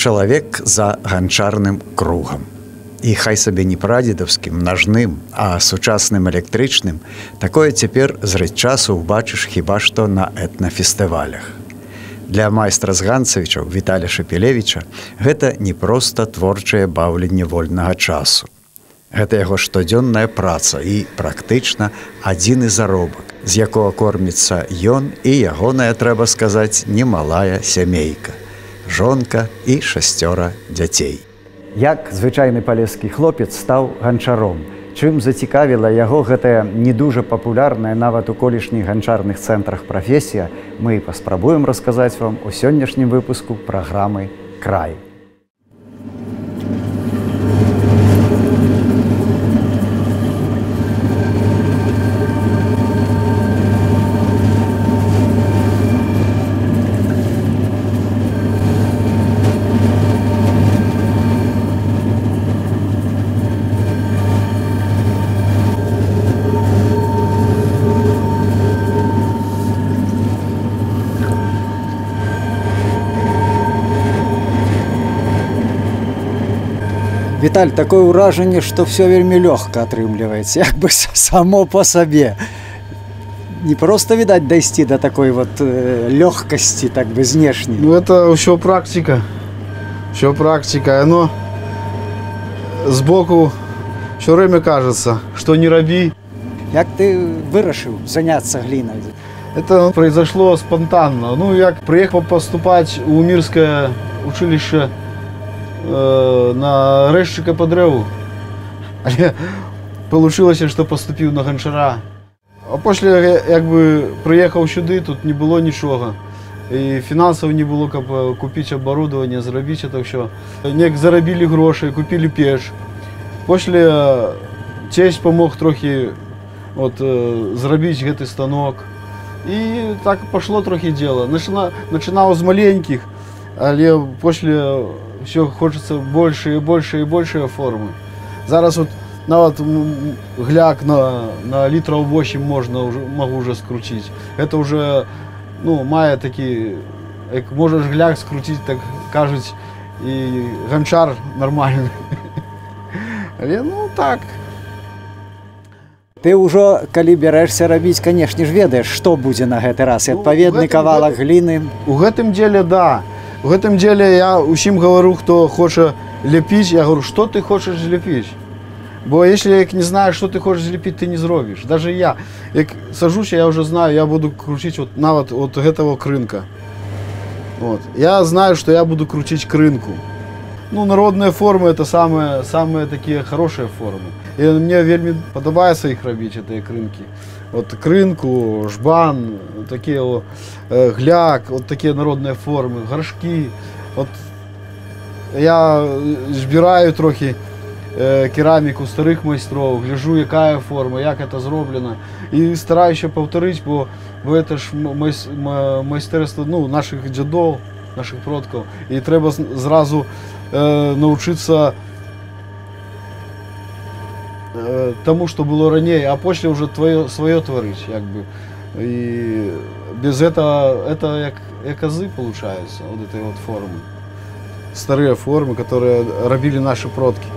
Чалавек за ганчарным кругам. І хай сабе не прадзедаўскім, нажным, а сучасным электрычным, такое цяпер зрэць часу ўбачыш хіба што на этнафестывалях. Для майстра з ганцавічаў Віталя Шапілевіча гэта не проста творчае баўленне вольнага часу. Гэта яго штодзённая праца і практычна адзіны заробак, з якога корміцца ён і ягоная, трэба сказаць, немалая сямейка. Жонка і 6 дзяцей. Як звычайны палескі хлопец стаў ганчаром? Чым зацікавіла яго гэтая не дужа папулярная нават у колішніх ганчарных цэнтрах прафесія, мы паспрабуем расказаць вам у сённяшнім выпуску праграмы «Край». Віталь, такое ўражанне, што все вельмі лёгка атрымліваецца, як бы само по сабе. Не просто, відаць, дайсці до такой вот лёгкасці, так бы, знешняй. Ну, это ўсё практика. Всё практика. Оно сбоку все время кажется, что не раби. Як ты вырашыў заняться глиной? Это произошло спонтанно. Ну, я приехал поступать у Мирское училище на рэзчыка по дрэву. Але получилось, что поступил на ганчара. А после, як бы, приехал сюда, тут не было ничего. И финансов не было, как купить оборудование, заработать это все. Нек заробили гроши, купили печь. После тесть помог трохи вот, заработать этот станок. И так пошло трохи дело. Начинал с маленьких, але после все хочется больше и больше и больше формы. Зараз вот нават гляк на литров 8 могу уже скрутить. Это уже, ну, мае такие, як можешь гляк скрутить, так кажуть, и ганчар нормальный. Але, ну, так. Ты ўжо, калі бярэшся рабіць, канешне ж, ведаеш, што будзе на гэты раз, і адпаведны кавалак гліны. У гэтым деле, да. В этом деле я усім говорю, кто хочет лепить, я говорю, что ты хочешь лепить? Бо если я не знаю, что ты хочешь лепить, ты не зробишь. Даже я, як сажусь, я уже знаю, я буду крутить вот нават от этого крынка. Вот. Я знаю, что я буду крутить крынку. Ну, народные формы это самые такие хорошие формы. И мне вельми подобаецца их робить, эти крынки. Вот крынку, жбан, такие вот, гляк, вот такие народные формы, горшки. Вот я збираю трохи керамику старых майстров, гляжу, какая форма, як это зроблено. И стараюся повторить, бо это ж майстерство, ну, наших дядов, наших продков. И треба зразу научиться тому, что было ранее, а после уже свое творить, як бы. И без этого это як азы получается, вот этой вот формы. Старые формы, которые робили наши продки.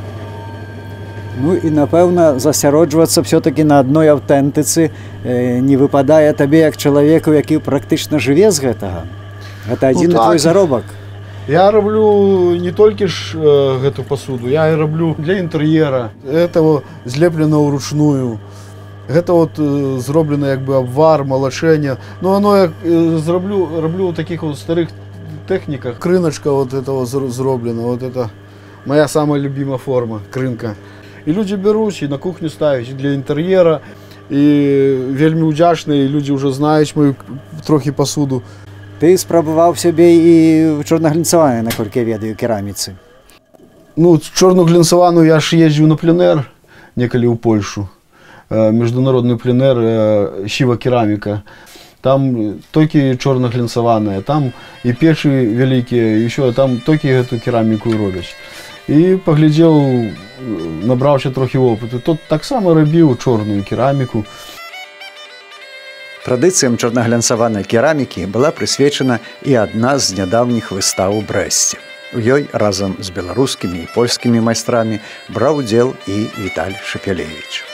Ну і, напэўна, засяроджвацца все-таки на адной аўтэнтыцы не выпадае табе як чалавеку, які практычна жыве з гэтага. Гэта адзіны твой заробак. Я роблю не толькі ж гэту посуду, я і роблю для інтэр'ера. Это злеплено вручную. Гэта вот зроблено як бы обвар, малашэнне. Ну, оно як роблю в таких вот старых техниках. Крыночка вот этого зроблена. Вот это моя самая любимая форма, крынка. И люди берут и на кухню ставят, и для интерьера. И вельми удячные, люди уже знают мою трохи посуду. Ты спрабаваў сябе і чорнаглінцаваную, наколькі я ведаю, кераміцы. Ну, чорную глінцаваную я ж ездил на пленэр некалі ў Польшу. Международный пленэр Сіва кераміка. Там толькі чорнаглінцаваная, там і печы вялікія, і ўсё, там толькі гэту кераміку робяць. І паглядзеў, набраўся трохі опыту. Тут таксама рабіў чорную кераміку. Традыцыям чорнаглянцаванай керамікі была прысвечана і адна з нядаўніх выстаў у Брэсце. У ёй разам з беларускімі і польскімі майстрамі браў удзел і Віталь Шапялевіч.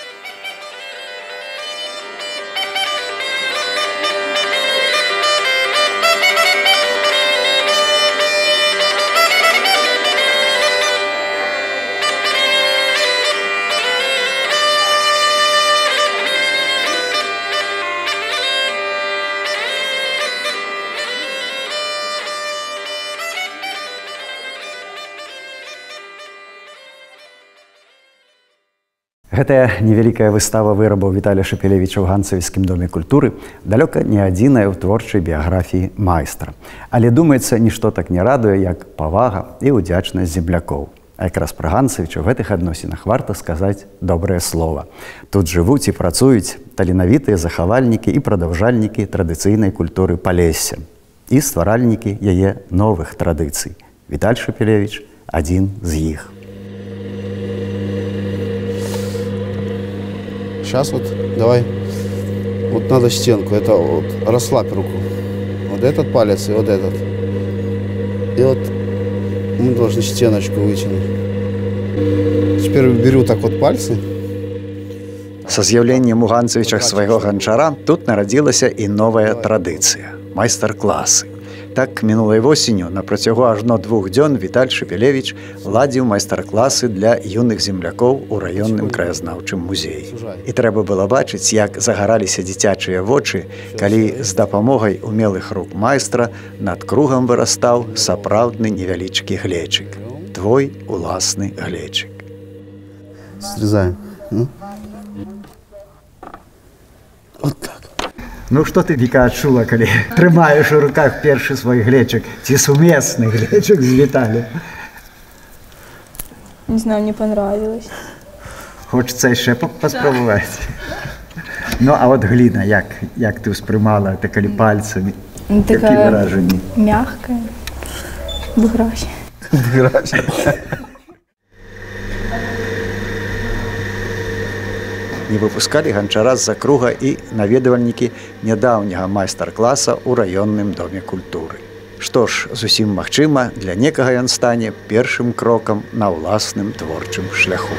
Гэтая невялікая выстава вырабаў Віталя Шапялевіча ў ганцавіцкім доме культуры далёка не адзіная ў творчай біяграфіі майстра. Але, думаецца, нішто так не радуе, як павага і ўдзячнасць землякоў. А якраз пра Ганцавіча ў гэтых адносінах варта сказаць добрае слова. Тут жывуць і працуюць таленавітыя захавальнікі і прадаўжальнікі традыцыйнай культуры Палесся і стваральнікі яе новых традыцый. Віталь Шапялевіч – адзін з іх. Сейчас вот, давай, вот надо стенку, это вот, расслабь руку. Вот этот палец и вот этот. И вот мы должны стеночку вытянуть. Теперь беру так вот пальцы. Са з'яўленнем у Ганцавічах свайго ганчара тут нарадзілася і новая традыцыя – майстар-класы. Так, мінулай восенню на працягу ажно 2 дзён Віталь Шапялевіч ладзіў майстар-класы для юных землякоў у раённым краязнаўчым музеі. І трэба было бачыць, як загараліся дзіцячыя вочы, калі з дапамогай умелых рук майстра над кругам вырастаў сапраўдны невялічкі глечык. Твой уласны глечык. Срезаем. Вот так. Ну, што ты, Віка, адчула, калі трымаеш у руках першы свой глечык? Ці сумесны глечык з Віталем? Не знаю, мне понравилось. Хочацца яшчэ паспрабаваць? Ну, а от гліна, як ты ўспрымала, ты калі пальцамі? Які выражанні? Мягкая. Выгрась. Выгрась. Не выпускалі ганчара з-за круга і наведвальнікі нядаўняга майстар-класа ў раённым доме культуры. Што ж, зусім магчыма, для некага ён стане першым крокам на ўласным творчым шляху.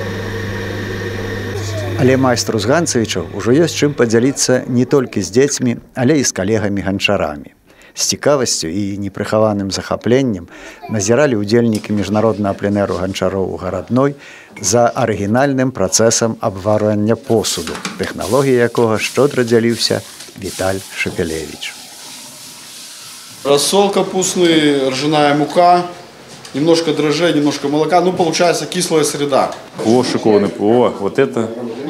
Але майстру з Ганцавічаў ужо ёсць чым падзяліцца не толькі з дзецьмі, але і з калегамі-ганчарамі. З цікавасцю і непрыхаваным захапленнем назіралі ўдзельнікі міжнароднага пленэру ганчароў у гарадной за арыгінальным працэсам абварвання посуду, тэхналогіяй якога шчодра дзяліўся Віталь Шапялевіч. Рассол капустный, ржаная мука, немножко дрожжей, немножко молока. Ну, получается кислая среда. О, шикарный. О, вот это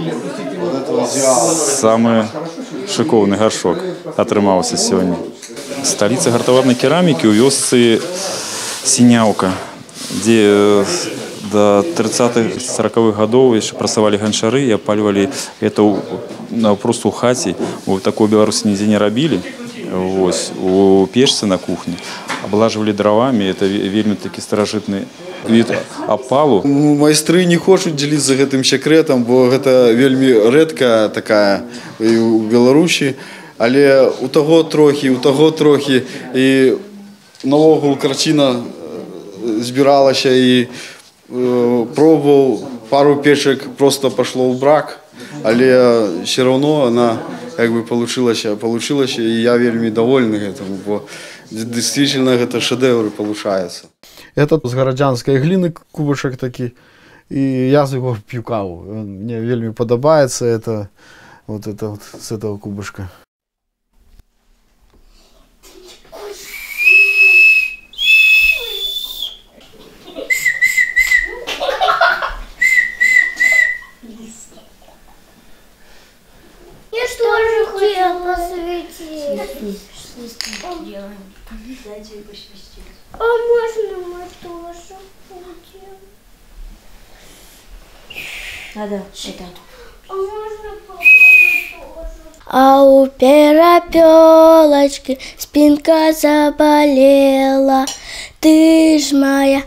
самый шиковный горшок отрымался сегодня. Столица гартоварной керамики у вёсцы Синяука, где до 30-40-х годов еще просовали ганчары и опаливали это просто у хати. Вот такой в Беларуси нигде не робили. Вот, у печцы на кухне облаживали дровами. Это вельми таки старожитный вид опалу. Майстры не хочуць дзеліцца гэтым секретам, бо гэта вельмі рэдка такая і ў Беларусі. Але у таго трохі, і наогул карціна збіралася, і пробовал пару печек, просто пошло в брак, але все равно она как бы получилась, и я вельми довольный этому, бо действительно это шедевр получается. Это с городянской глины кубышек такие, и я з его пью каву. Мне вельми подобается это вот с этого кубышка. Я тоже хотела посветить. А можно мы тоже будем? Надо считать. А можно папа тоже? А у перепелочки спинка заболела. Ты ж моя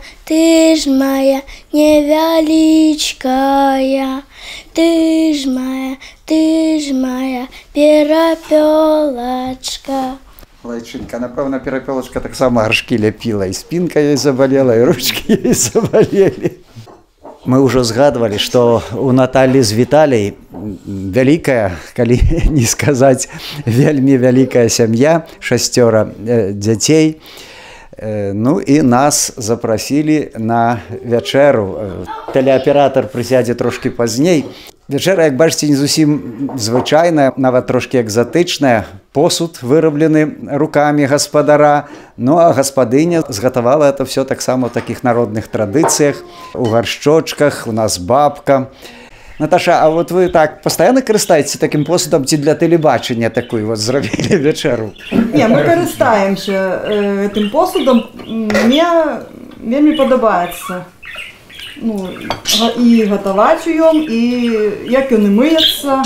невеличкая. Ты ж моя перепелочка. Малайчынка, напэўна, перапёлачка таксама гаршкі ляпіла, і спінка ёй забалела, і ручкі ёй забалелі. Мы ўжо згадвалі, што у Наталі з Віталій вялікая, калі не сказаць, вельмі вялікая сям'я, 6 дзяцей. Ну і нас запрасілі на вячэру. Тэлеаператар прысядзе трошкі пазней. Вячэра, як бачыце, не зусім звычайная, нават трошкі экзатычная. Посуд выраблены рукамі гаспадара. Ну а гаспадыня згатавала это все таксама ў такіх народных традыцыях, у гаршчочках, у нас бабка. Наташа, а вот вы так постоянно карыстаецеся таким посудом ці для тэлебачання такую вот зрабілі вячэру? Не, мы карыстаемся этим посудом. Мне вельмі падабаецца. Ну, і гатаваць у ём, і як ён і мыецца.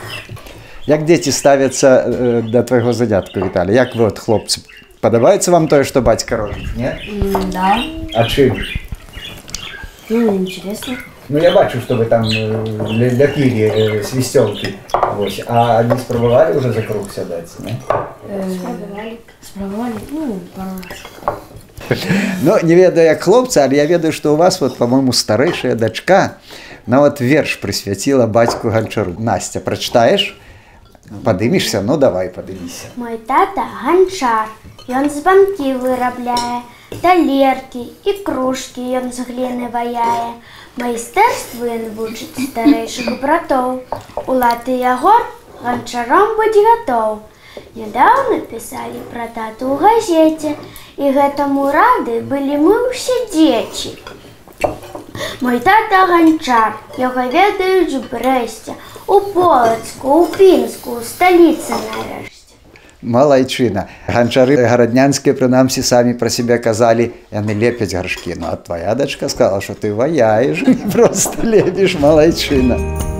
Як дзеці ставяцца да твайго занятку, Віталій? Як вы, хлопцы, падабаецца вам тое, што бацька робіць, не? Да. А чым? Ну, интересно. Ну, я бачу, што вы там ляпілі свісцёлкі. А не спрабавалі ўжо за круг сядаць, не? Спрабавалі, ну, пару раз. Ну, не ведаю, як хлопцы, але я ведаю, што у вас, вот, по-моему, старэйшая дачка нават верш прысвяціла бацьку Ганчару. Настя, прачытаеш? Падымешся? Ну, давай, падыміся. Мой тата ганчар, ён з банкі вырабляе, талеркі і кружкі ён з гліны ваяе. Майстэрству ён вучыць старэйшых братоў. Улад і Ягор ганчаром быць гатоў. Нядаўна пісалі пра тату ў газеце, і гэтаму рады былі мы ўсе дзеці. Мой тата ганчар, яго ведаюць у Брэсце, у Полацку, у Пінску, у сталіцы нарэшце. Малайчына. Ганчары гараднянскія, прынамсі, самі пра сябе казалі, яны лепяць гаршкі. Ну, а твая дачка сказала, што ты ваяеш, просто лепіш, малайчына.